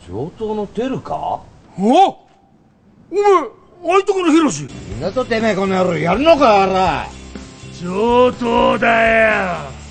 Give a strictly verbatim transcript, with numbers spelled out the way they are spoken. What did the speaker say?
上等のテルか？ おお前、あいとこのヒロシ。 みんなとてめえこの野郎やるのか、あら。 上等だよ。